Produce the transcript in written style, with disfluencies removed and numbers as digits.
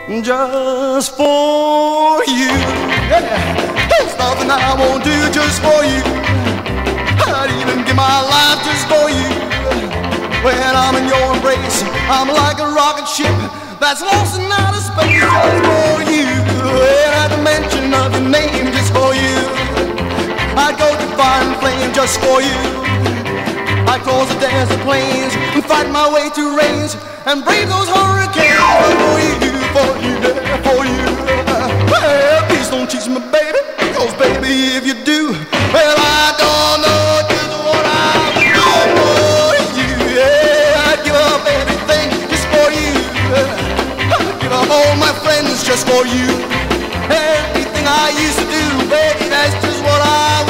just for you. Yeah. There's nothing I won't do just for you. I'd even give my life just for you. When I'm in your embrace, I'm like a rocket ship that's lost in outer space just for you. And at the mention of your name, just for you, I'd go to fire and flame just for you. I'd cross the desert plains and fight my way through rains and brave those hurricanes for you, for you, for you. Well, please don't teach me, baby, because baby, if you do, well, I don't know just what I would do for you. Yeah, I'd give up everything just for you. I'd give up all my friends just for you. Everything I used to do, baby, that's just what I